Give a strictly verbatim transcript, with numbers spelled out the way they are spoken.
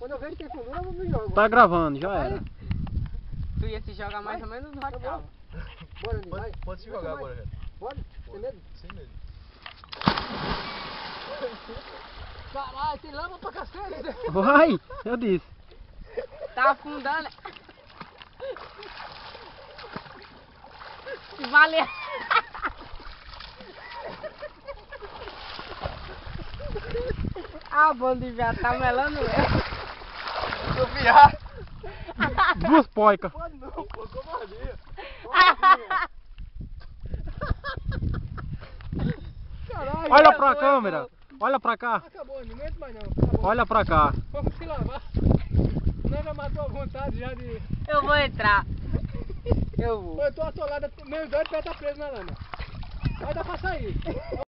Quando eu vejo que tem fundura, eu me jogo. Tá gravando, já era. Tu ia se jogar mais ou menos no radical. Bora, Nini, vai. Pode, pode se jogar agora, velho. Pode? Tem medo? Sem medo. Caralho, tem lama pra cacete. Vai, eu disse. Tá afundando. Se valer. Ah, bom de já tá melando eu. Eu viado. Duas poicas. Pode não, pô, covardia. Caralho. Olha pra câmera. Olha pra cá. Acabou, não aguento mais não. Acabou. Olha pra cá. Vamos se lavar. Não, já matou a vontade já de... Eu vou entrar. Eu vou. Pô, eu tô atolado, meu dois pés tá preso na lama. Vai dar pra sair.